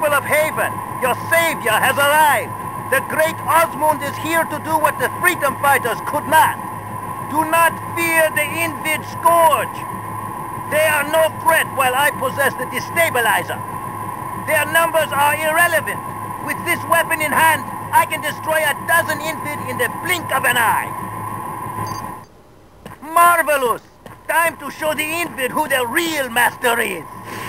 People of Haven, your savior has arrived. The great Osmond is here to do what the freedom fighters could not. Do not fear the Invid Scourge. They are no threat while I possess the destabilizer. Their numbers are irrelevant. With this weapon in hand, I can destroy a dozen Invid in the blink of an eye. Marvelous! Time to show the Invid who the real master is.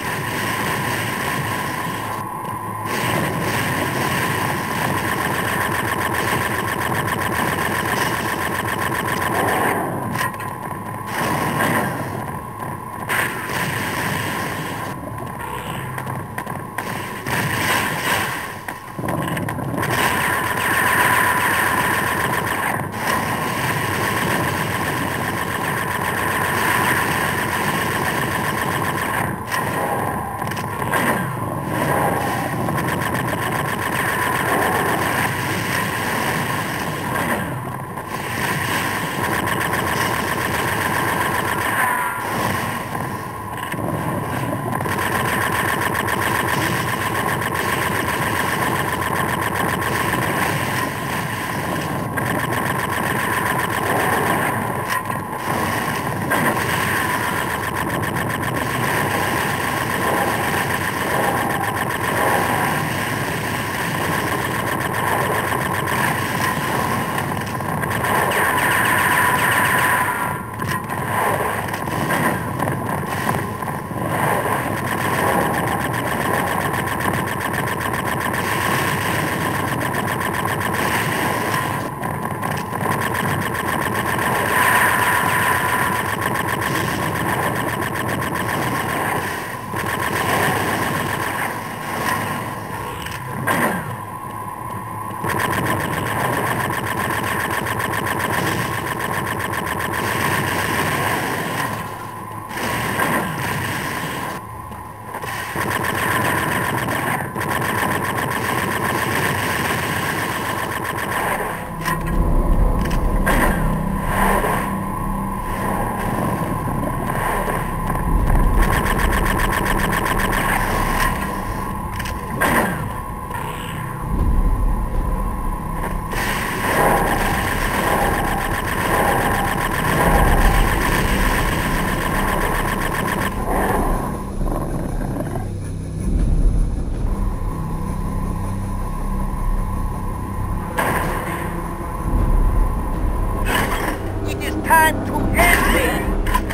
Time to end it!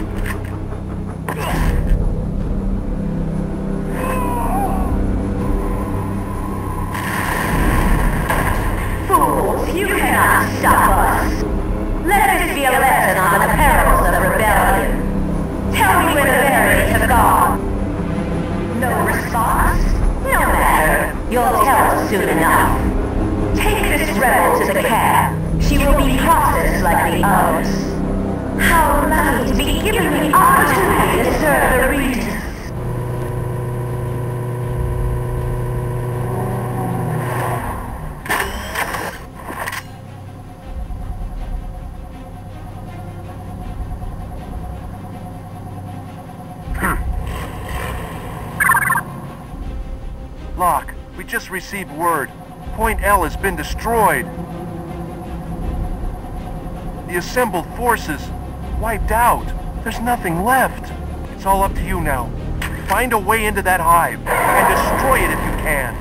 Fools, you cannot stop us. Let this be a lesson on the perils of rebellion. Tell me where the variants have gone. No response? No matter. You'll tell us soon enough. Take this rebel to the cab. She will be processed like the others. How lucky to be given the opportunity to serve the Regis. Locke, we just received word. Point L has been destroyed. The assembled forces wiped out. There's nothing left. It's all up to you now. Find a way into that hive and destroy it if you can.